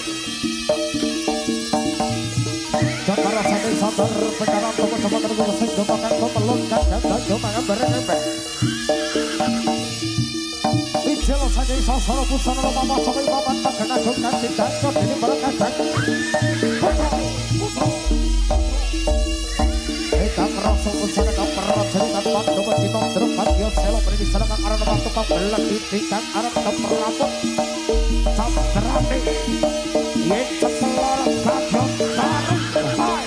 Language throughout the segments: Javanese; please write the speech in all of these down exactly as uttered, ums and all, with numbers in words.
Jakara sate sadar pencara toko coba terus sing domakan to melon kadang do mangan bareng empek. Ijelo saking sasara busana mama sampai papan tagana dong kan didancot ini bareng kadang. Kita merasa busana kang perat jerikan pandu bajino terpat yo selo beri salahkan arah nama tukang belat di tingkat arah temperaput samperane yen cepelor kajon taruh hai.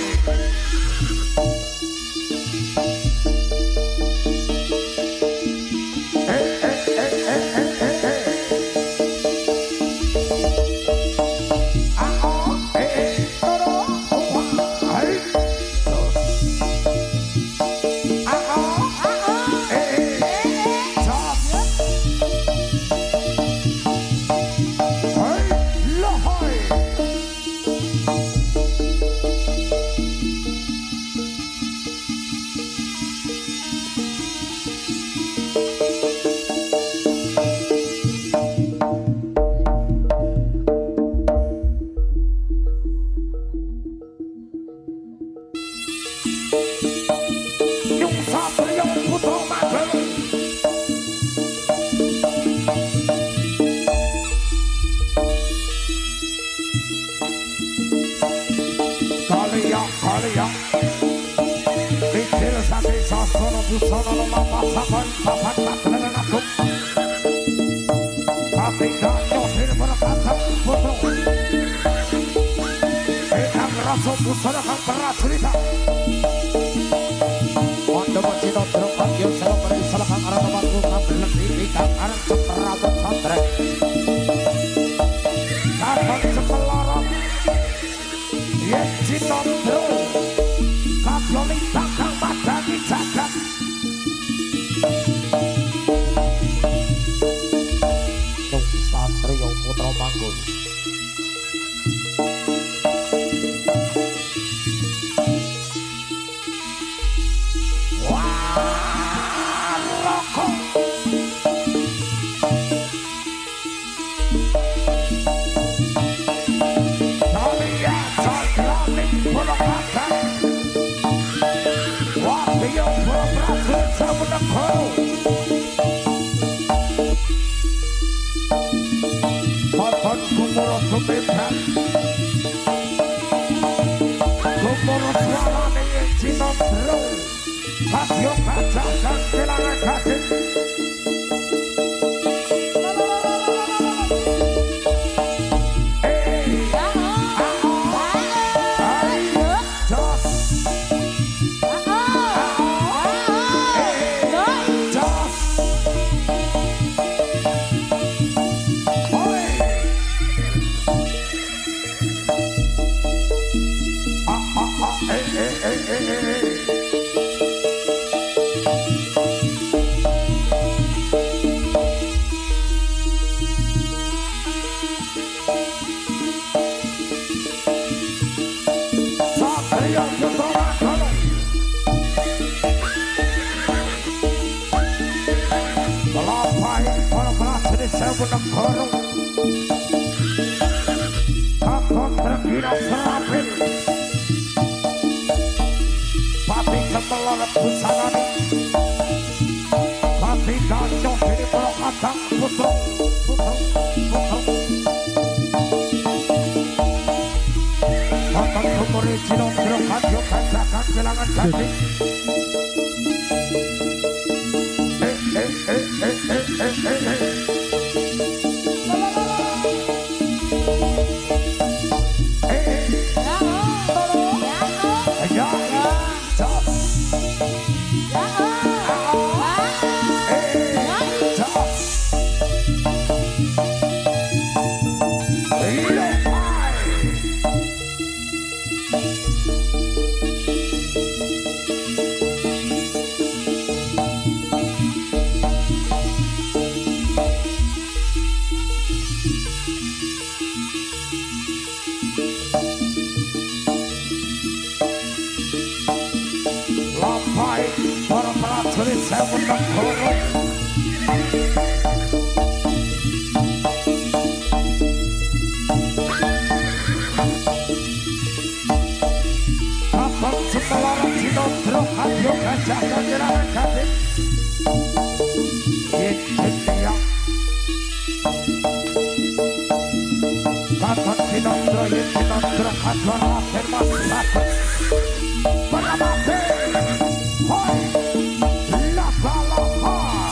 gajah kanjerangan kasih Intinya Katon sinondro yin sinondro kador akhir masyarakat Beramate Hoi Laka laka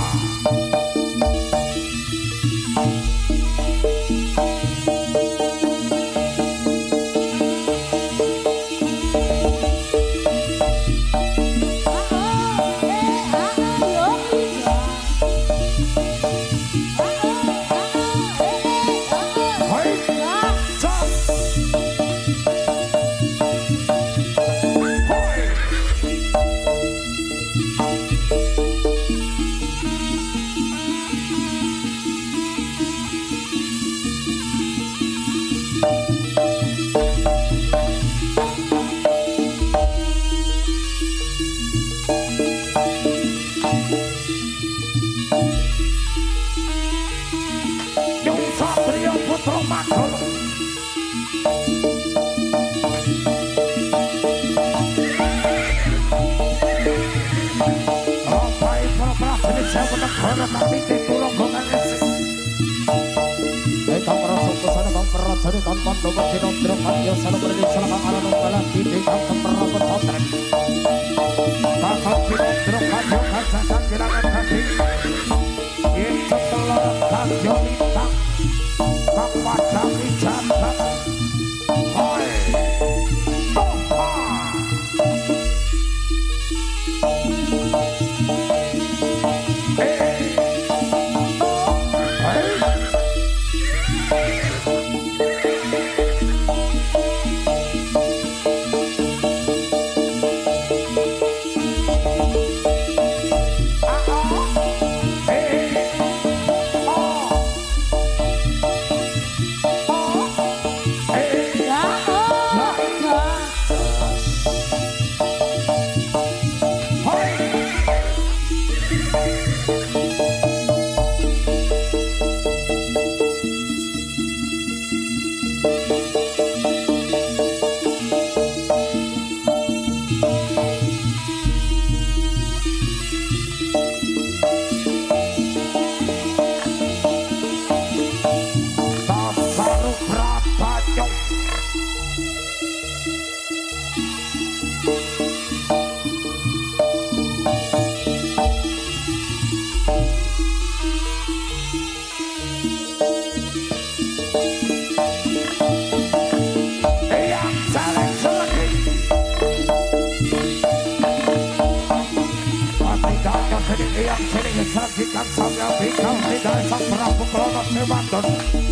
sajikan samya bikal tidak sang Prabu Klono Sewandon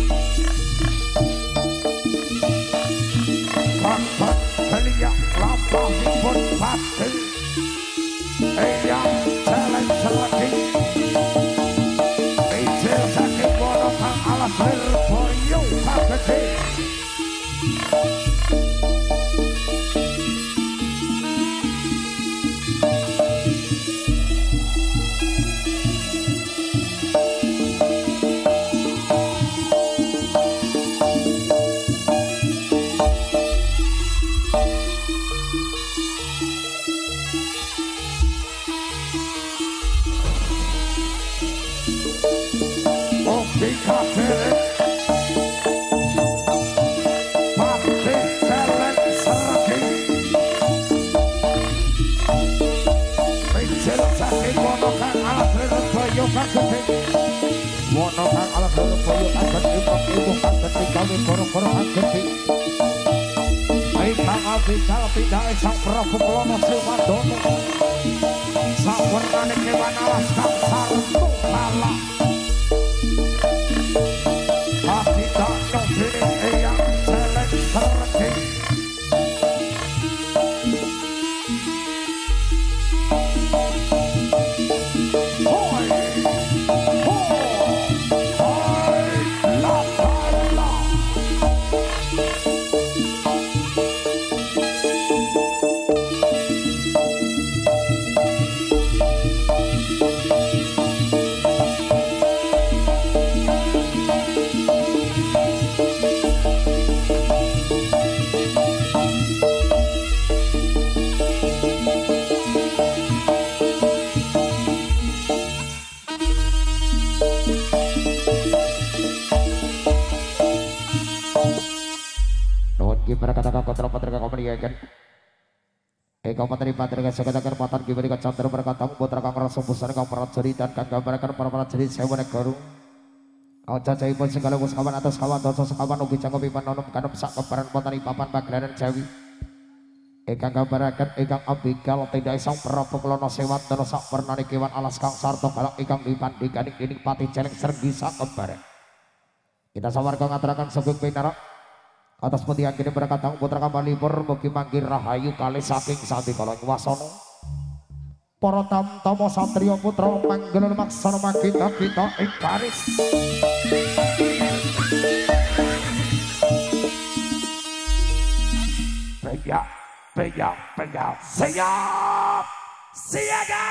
Kakak keliak lampahipun pati Eyang celeng selagi Ijil saking wono kang alas lirboyo kagede Wono kang alas lirboyo ageng impok ibuh ageng gawe koro-koro ageng Aikang abikal pindahe sang Prabu Klono Sewandana sawernane kewan alas kang sarung kala hati tak nyobiri eyang celeng seregi gimana kata kau kontra patra kau meriakan eka patri patra segala kerpatan gimana kau candra berkata putra kang rasa besar kau prajurit dan kang gambarkan para prajurit sewa negara kau cacai pun segala kawan atas kawan dosa sekawan ugi jangkau pipan nonom kanum sak kebaran potani papan pagelaran jawi eka gambarkan eka abikal tidak isang prabu kelono sewat dan sak pernani kewan alas kang sarto balak ikang dipandingkan ini pati celeng sergi sak kebaran kita sawar kau ngatarakan sebut pinara atas peti yang kini berkata putra kembali mugi manggil rahayu kali saking sati kalau wasono para tamtama satria putra panggelan maksana kita kita ikaris pegang pegang pegang siap siaga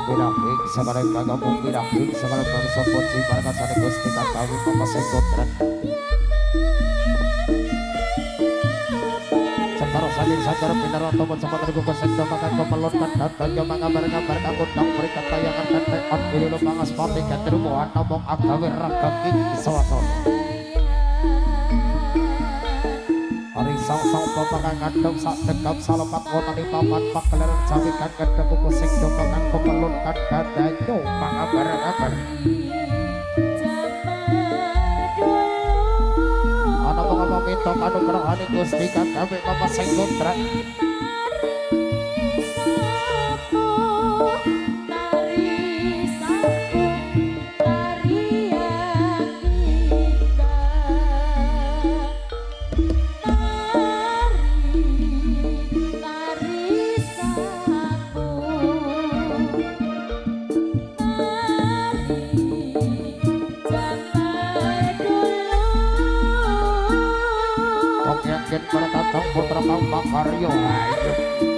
Pirahing sakarep kagabung pirahing sakarep bangsa poci margasane Gusti Kakawi pamasing kotran Cakara saking sacara pinarato mencapat ribu kesenda makan kemelonkan datang yang mengabar-ngabar kakundang berikan tayangan dan teon ililu pangas pati keterubuhan nomong agawe ragaki sawasono Ari sang-sang papangan ngandung sak tegap salepat wonani paman pakeleran cawikan kedeku kusing dokongan kemelonkan dadanyo mengabar-ngabar Ana ngomong itu kanugrahane Gusti Kakawi pamasing kotran Yen bertatang putra kang makaryo ayo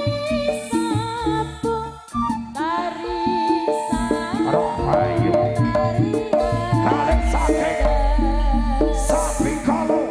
Arok ayo Kalen sate Sapi kalau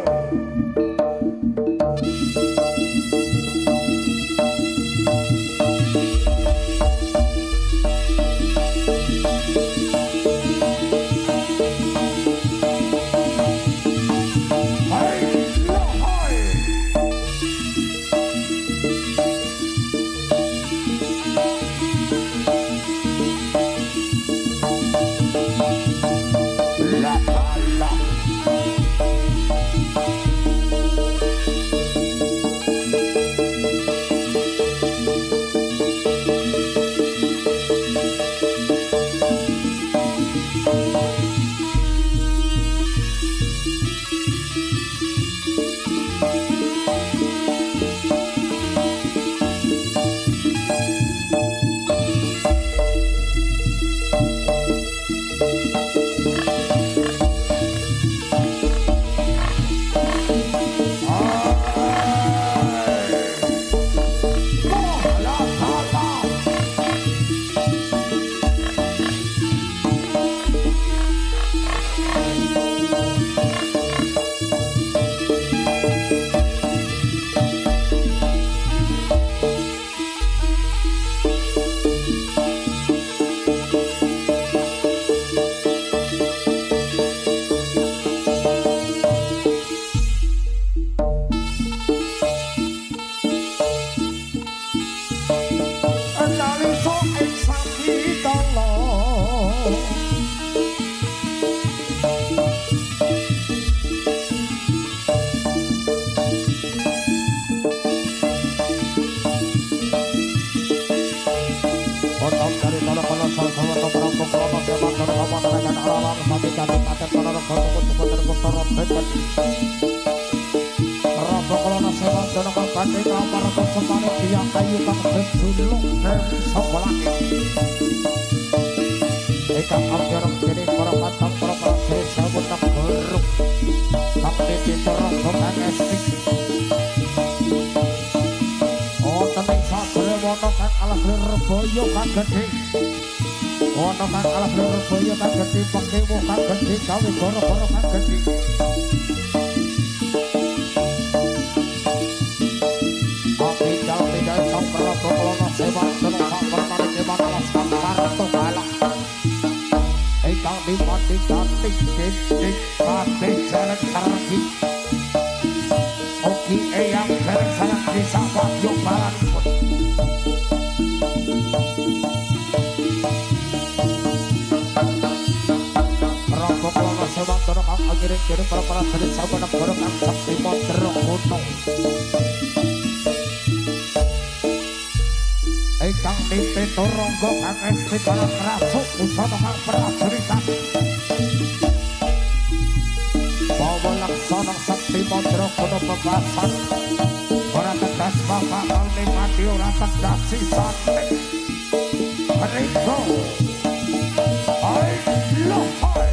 Ono kang alas Lurboyo kang gedhe pekewo kang gedhe gawe goro-goro kang gedhe Oke jauh tidak sang Prabu Klono Sewa Dono sang permane Dewa alas kang parto balak Ekang dimati cantik cantik kabeh jelek sarki Oke eyang jelek sayang bisa wahyu balanipun Sewang dono kang agiring kiri para-para dari sabana goro kang sakti mondro kuno Ekang mimpi turonggo kang esti kala kerasuk usana kang prajuritan Bawa laksana sakti mondro kuno bebasan Ora tegas bapak kalni mati ora tegas sisane Ringo I love her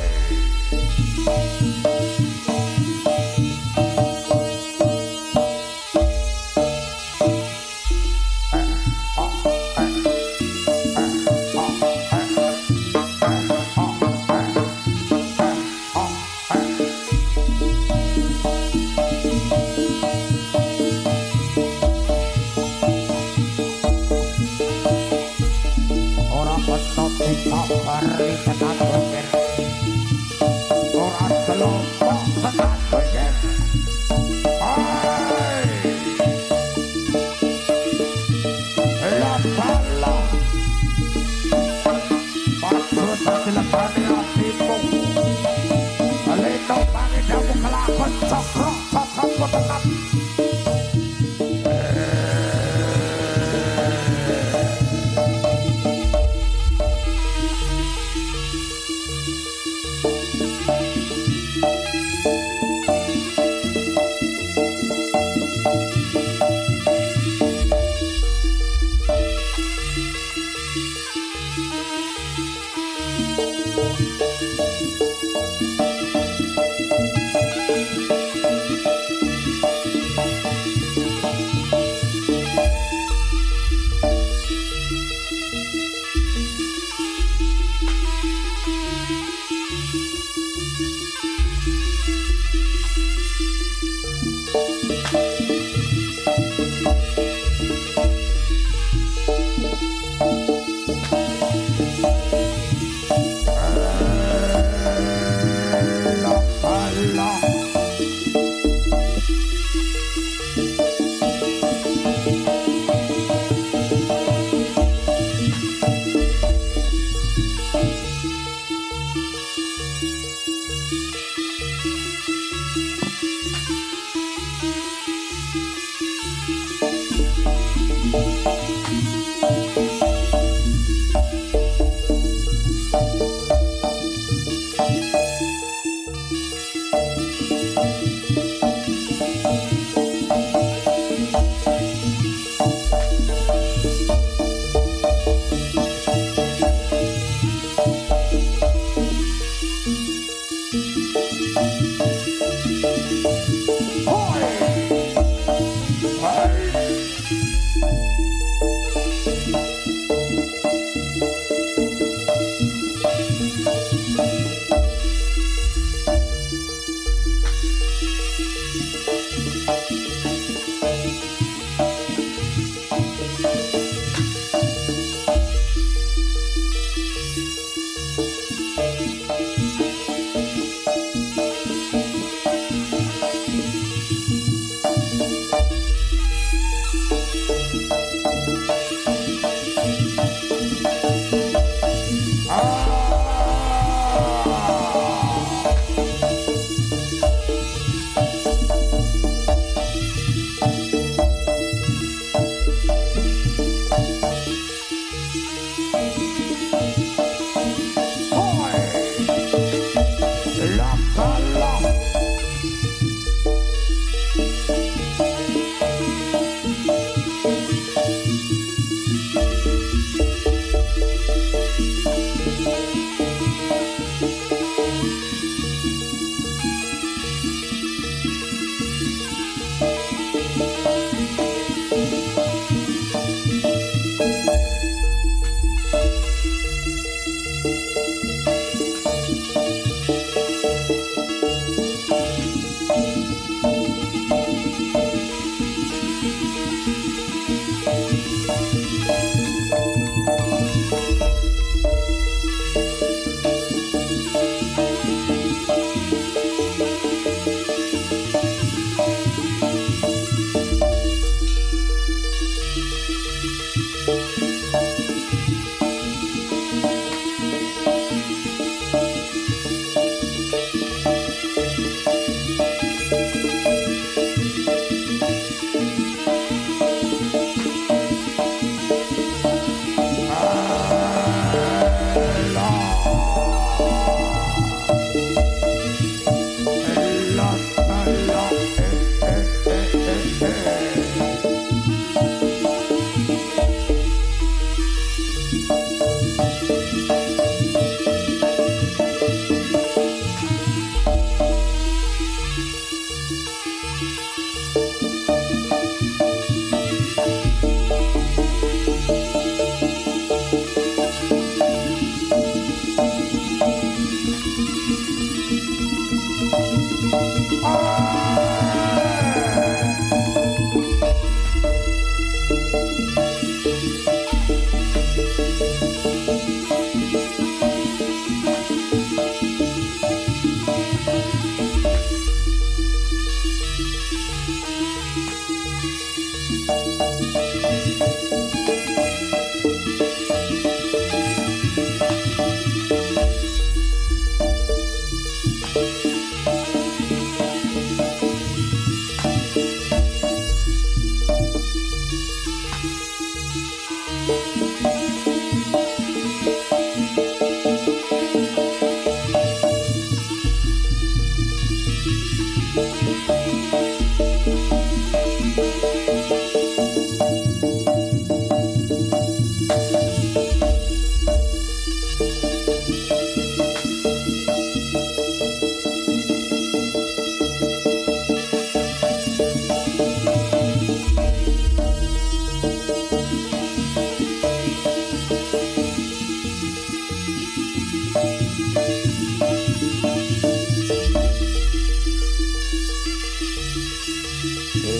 cakra cakra kodengan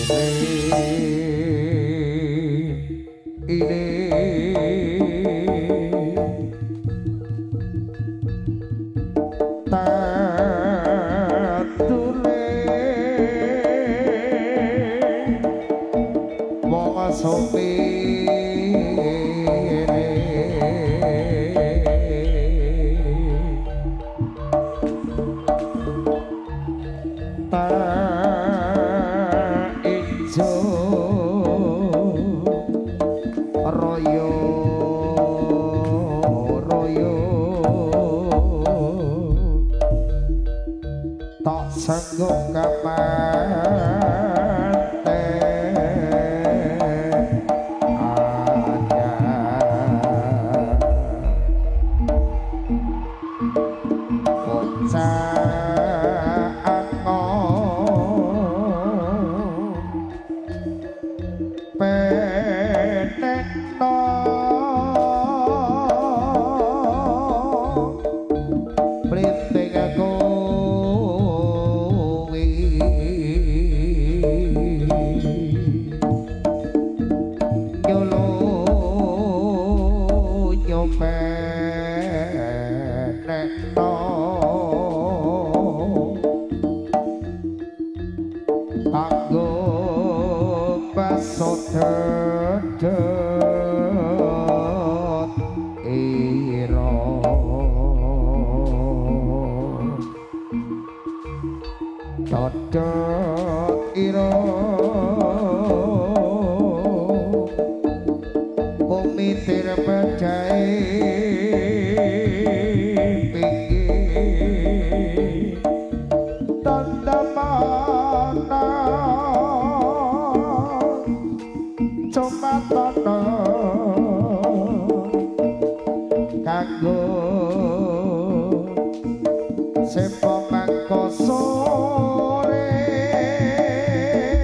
Sepo mangko sore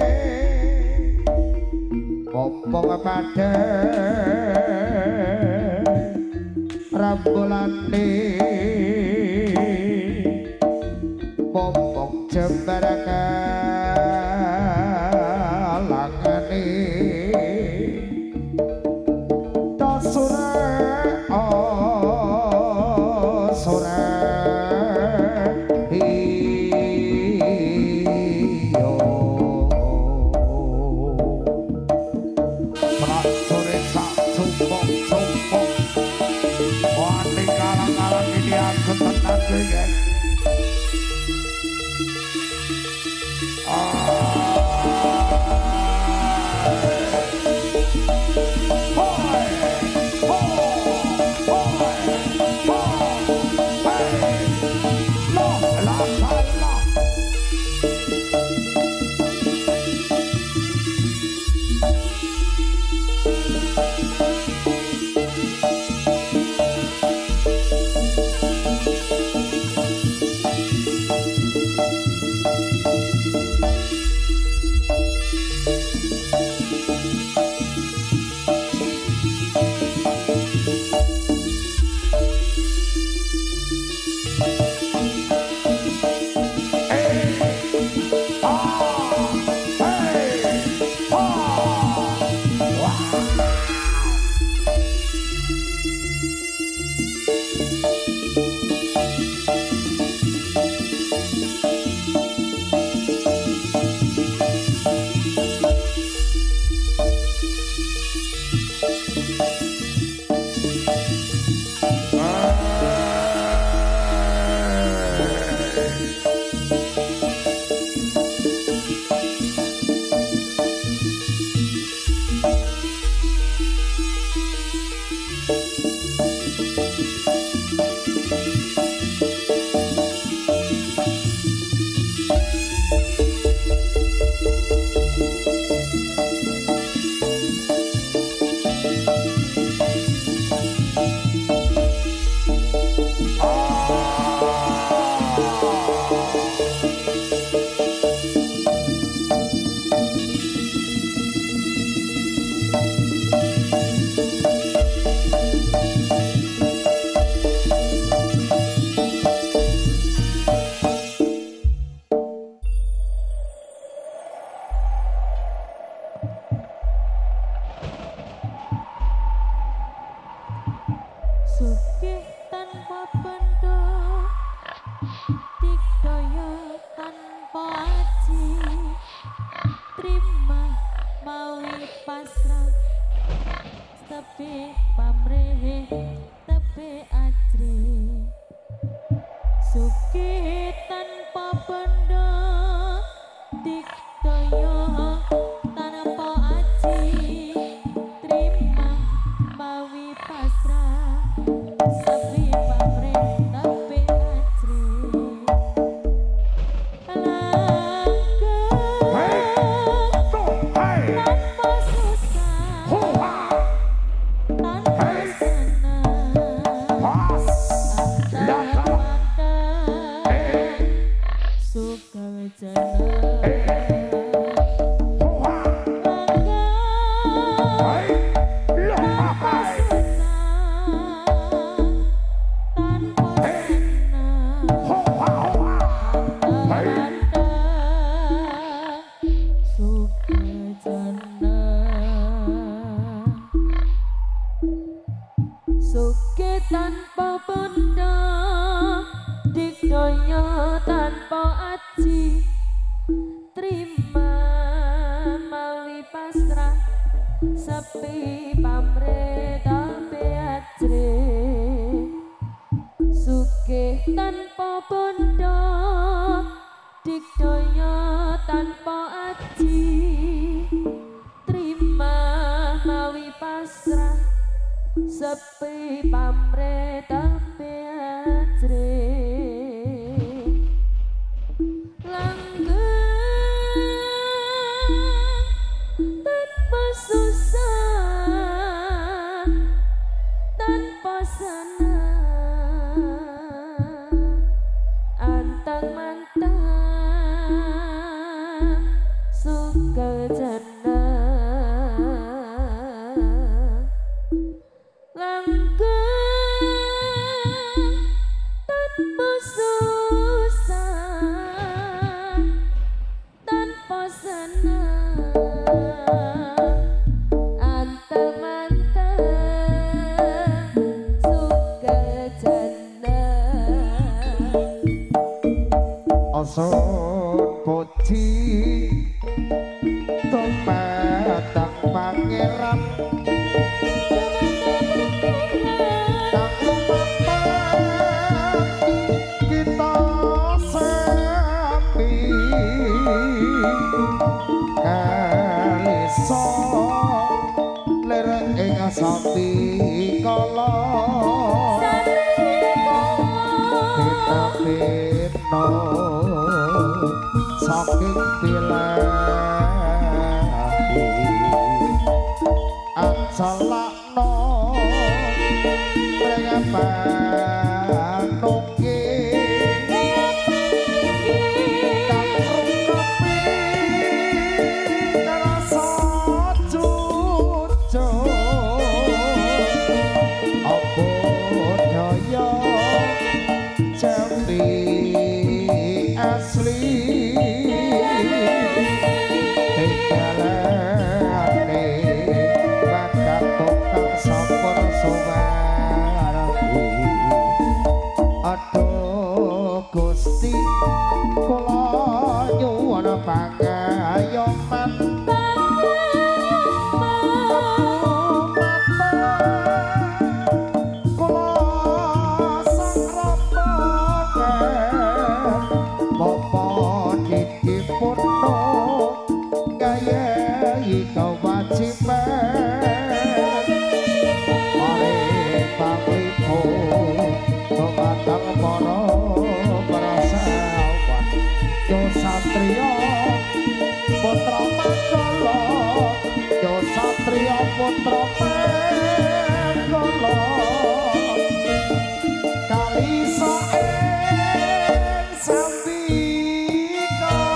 sepi pamrih tepi ajri suki tanpa benda dikdaya tanpa aji terima mawi pasrah sepi pamrih tepi ajri Suke tanpa benda dikdaya tanpa aji terima mawi pasrah sepi pamrih tapi ajri suke tanpa benda dikdaya tanpa aji terima mawi pasrah sepi pamrih tapi ajri langgeng tanpa susah tanpa senang anteng manteng suka jeneng langgeng tanpa susah tanpa senang anteng manteng suka jeneng Osun puji tumatang pangeran sapi kala kita pino saking bilahi asalakno pregapan nunggi Gusti kula nyuwun pangayoman kula sang rombongan bapa dipun gayahi kewajiban oleh pawipo tumatang para Satria putra Manggala yo Satria putra Manggala kalisa ing sambikala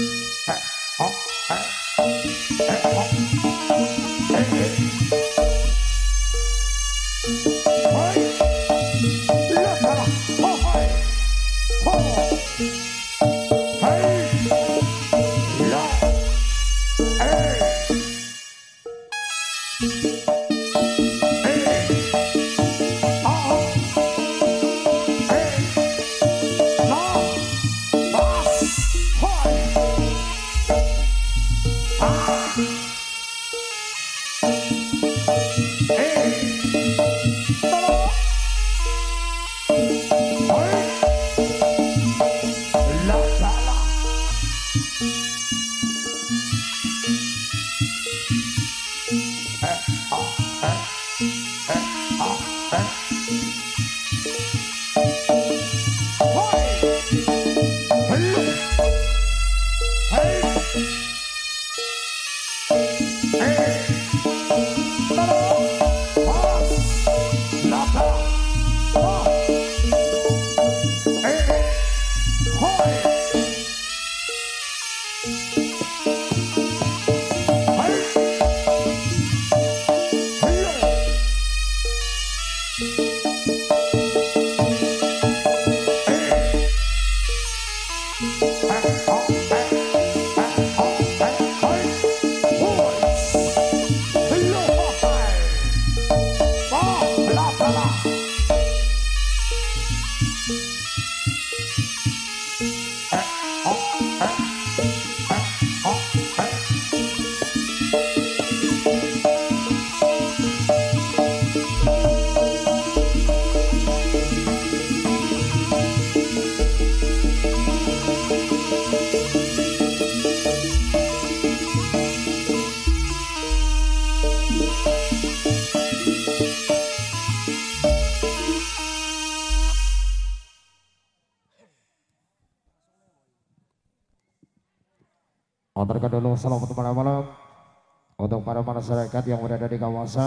Antarkan dulu selamat malam-malam untuk para masyarakat yang berada di kawasan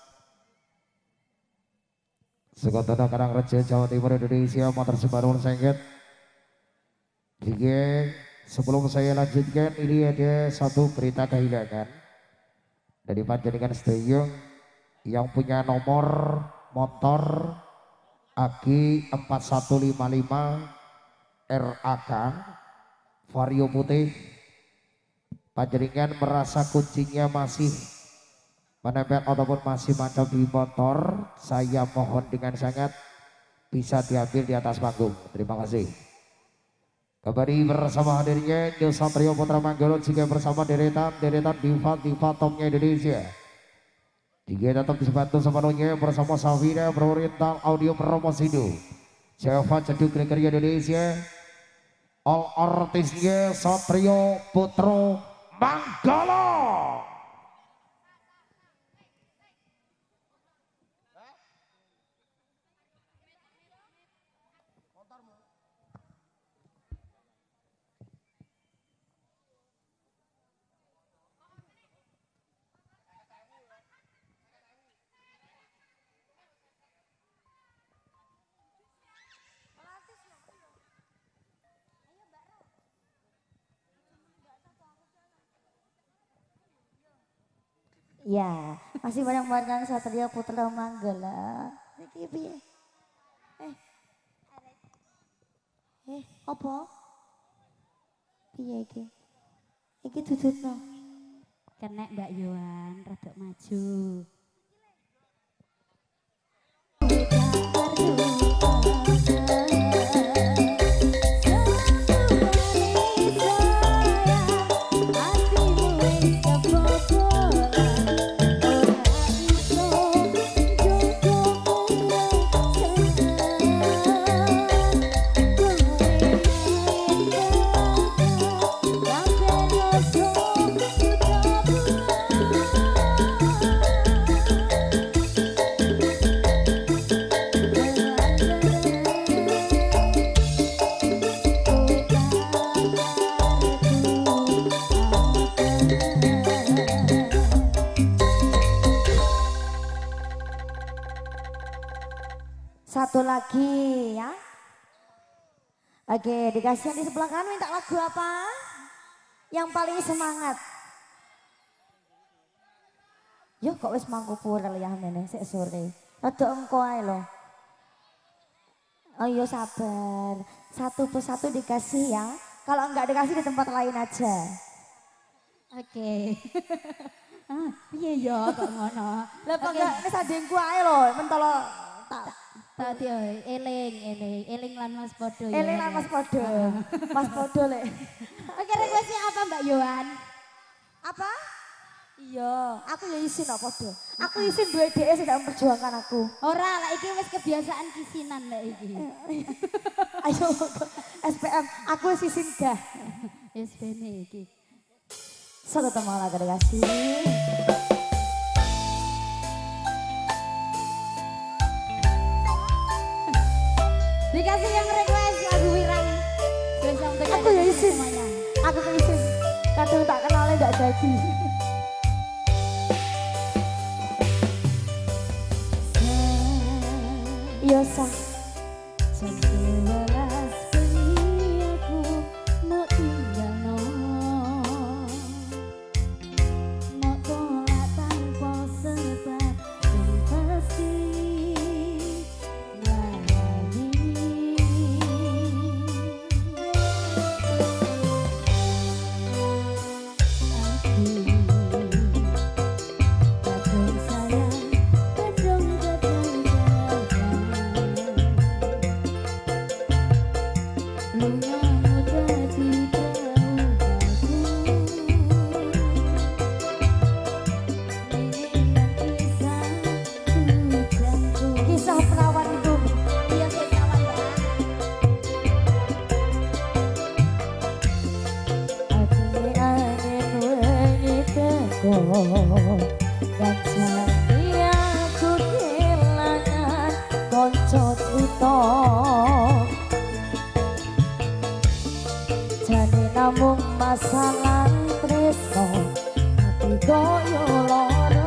Sekotana Karangrejo, Jawa Timur, Indonesia, Motor Sebarun Sengket. Jika sebelum saya lanjutkan, ini ada satu berita kehilangan dari panjenengan sedaya yang punya nomor motor A G empat satu lima lima R A K Vario putih. Panjenengan merasa kuncinya masih menempel ataupun masih mantap di motor, saya mohon dengan sangat bisa diambil di atas panggung. Terima kasih. Kembali bersama hadirnya Nil Satrio Putra Manggolo juga bersama deretan deretan diva diva topnya Indonesia. Tiga tetap dibantu sepenuhnya bersama Safira Beroriental Audio Promosido, Java Ceduk Gregoria Indonesia. All artisnya Satrio Putra Manggolo. Ya, masih bareng-bareng Satrio Putra Manggolo. Iki piye? Eh. Eh, apa? Piye iki? Iki tututno. Kenek Mbak Yohan, rada maju. Satu lagi ya. Oke, dikasih yang di sebelah kanan minta lagu apa? Yang paling semangat. Yo kok wis mangku purel ya mene sik sore. Rada engko ae lho. Oh iya sabar. Satu persatu dikasih ya. Kalau enggak dikasih di tempat lain aja. Oke. Ah, piye ya kok ngono. Lah kok enggak wis adengku ae lho, mentolo tak tadi eling eling eling lan Mas Podo ya. eling lan Mas Podo. Mas Podo lek. Oke, requestnya apa Mbak Yohan? Apa? Iya, aku ya isin kok Podo. Aku isin duwe dhek sedang memperjuangkan aku. Ora, lah iki wis kebiasaan kisinan lah iki. Ayo S P M, aku wis isin dah. Wis bene iki. Satu teman lagi dikasih. Dikasih yang request lagu Wirang. Spesial untuk Aku ya isin. semuanya. Aku ke isin. Kadang tak kenalnya gak jadi. Iya sah. Jam sebelas bengi aku mau tinggal no. Mau tolak tanpa sebab yang pasti lagi. Aku kadang sayang, kadang kadang Kisah perawan itu. Iya saya kawan Mbak. Adune angin wengi teko dan jane aku kelangan konco crita. Jane namung masalah tresno tapi koyo lara.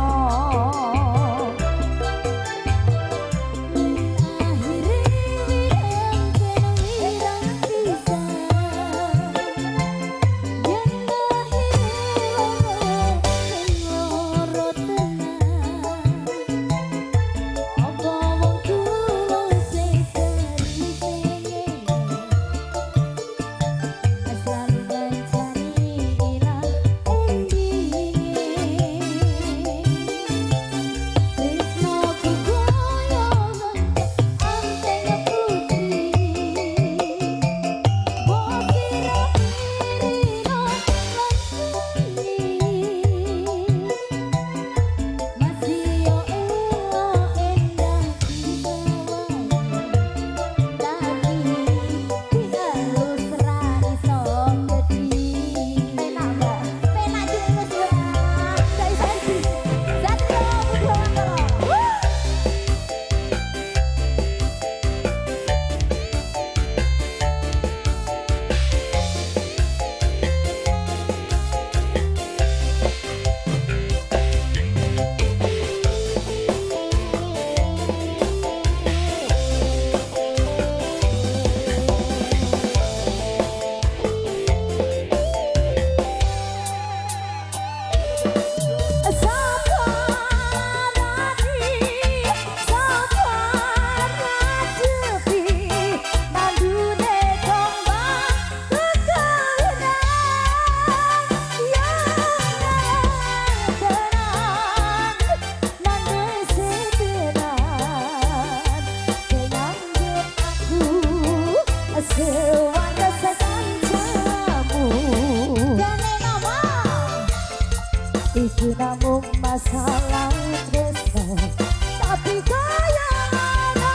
Iki namung masalah tresno tapi kaya ana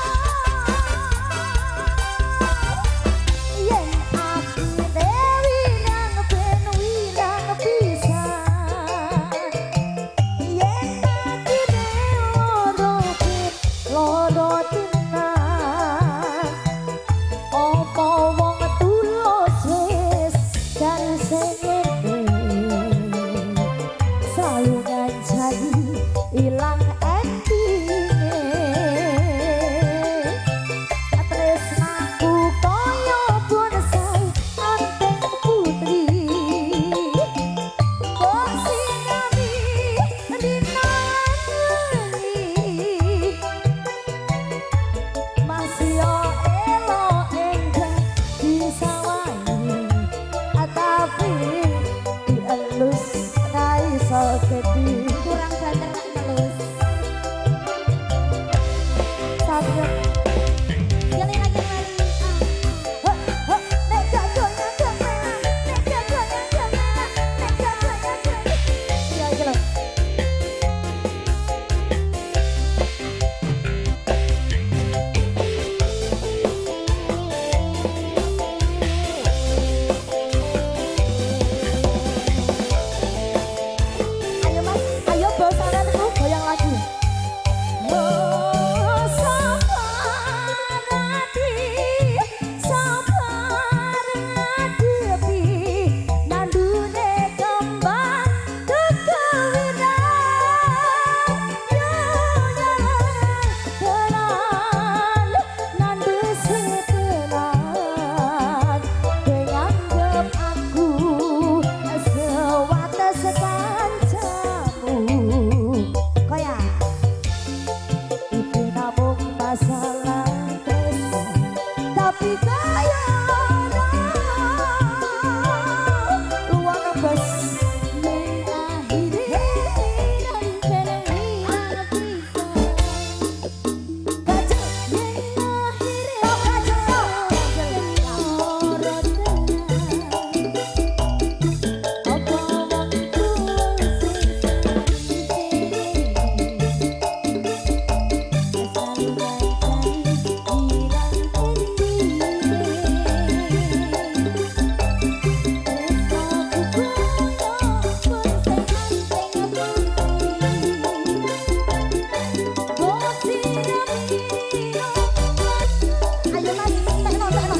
yen aku dewi nang ben wirang pisan yen aku loro loro tenan opo wong tulus wis dan sing salungan jadi Jadi kurang banter nak ngelus. Sakit. Sekali lagi kembali. Ah, ah. Nek gak goyang goyang, nek gak goyang goyang, nek gak goyang goyang. Ya iki lho. Ayo Mas, ayo bawa tanganku goyang lagi. Oh sabar ati, sabar ngadepi nandune kembang kekewiran. Yo tenan nandu sing tenan, penganggep aku sewates kancamu. Kaya iki namung masalah tresno, tapi kaya ora ruang bes ning akhire rancane ati gajah ning akhire gajah ora apa waktu ayo Mas, tekno tekno.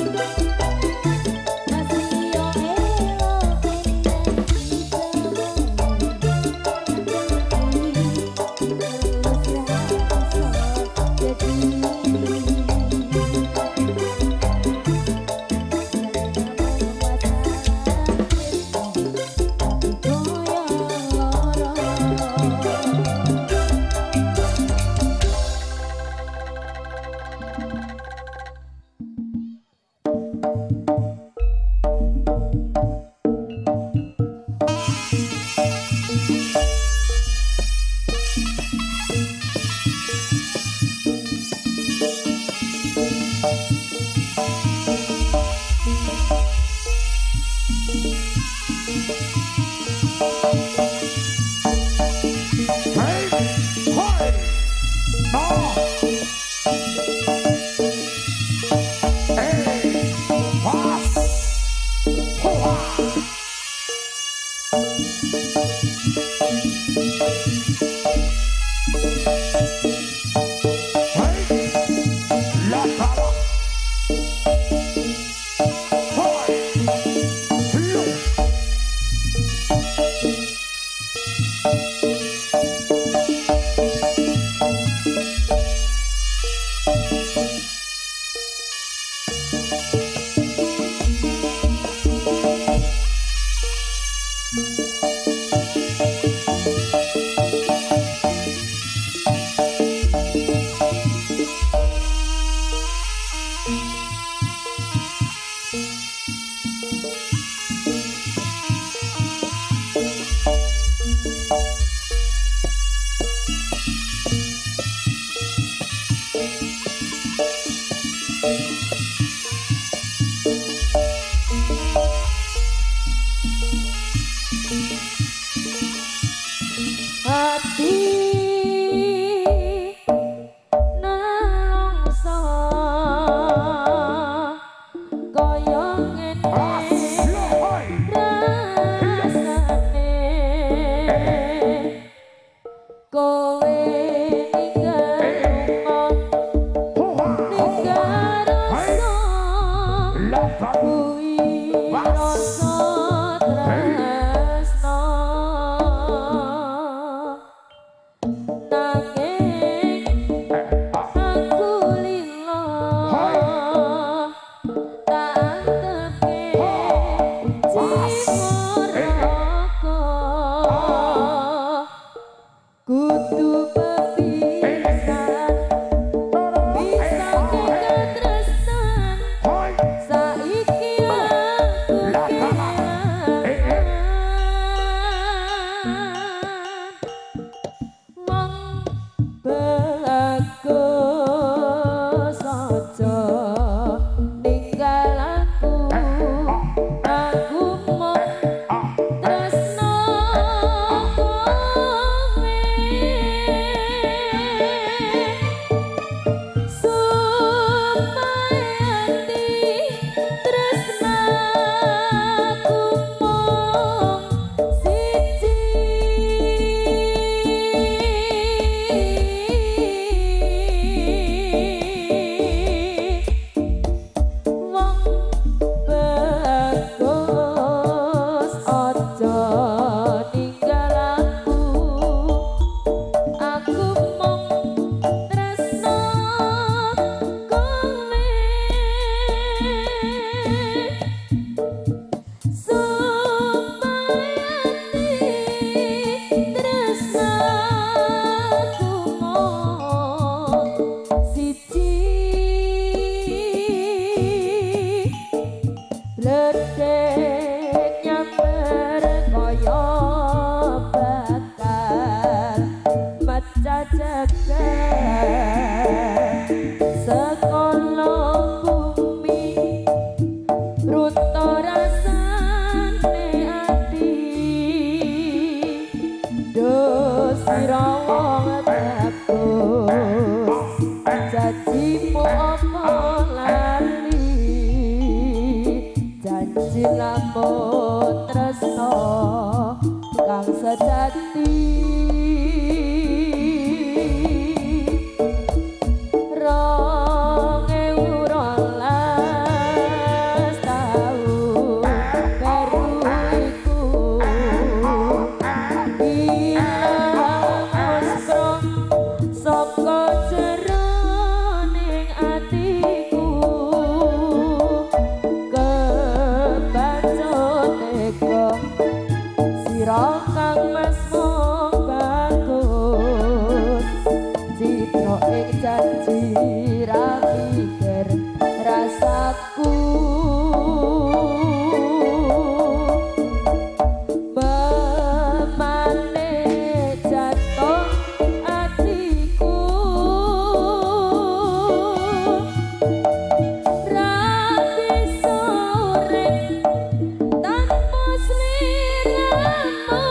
Hey, hoy, no. Hey, was, hoa. Hey, la cala. Hoy, look. Hati nelongso kaya ngene rasane kowe ninggal ninggal rasa kuwi rasa tresno. kang sejati rong ewu rolas taun baru iku ilang muskrong saka jeroning atiku kebacut tega sira kang mas mung bagus citra ing janji ra mikir rasaku bemane jatuh atiku ra bisa urip tanpa sliramu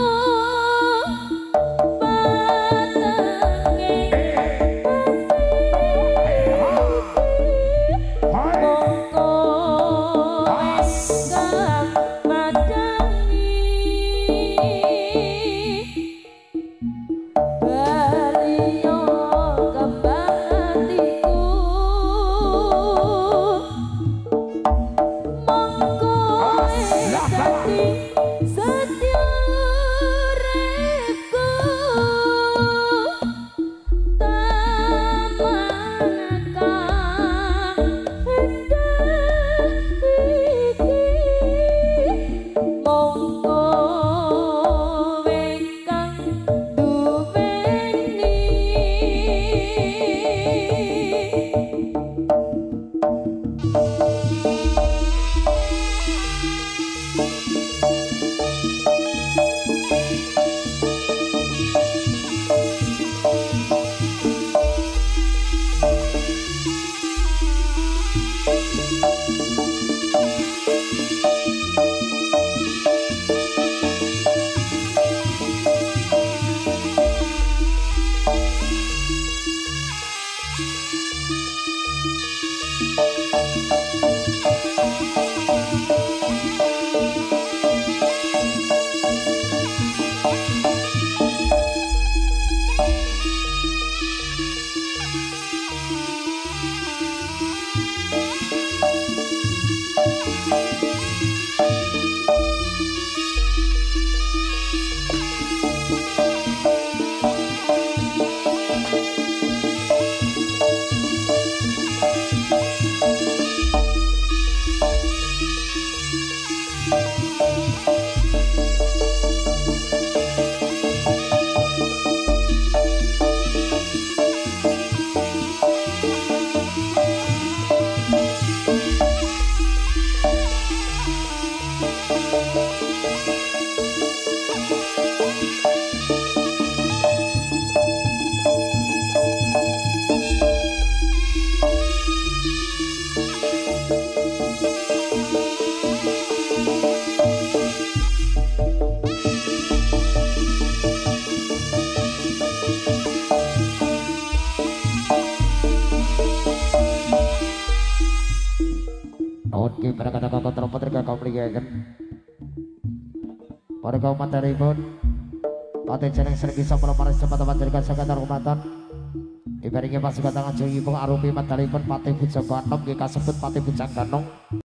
Oke, para kata kata trompet reka kaum ligakan. Para kaum mataripun, pati jeneng sergi sampul maris cepat-cepat jadikan sekadar kumatan. Ibaringnya pasukan tangan jengi pung arupi mataripun pati bujang ganong, kasebut pati bujang ganong.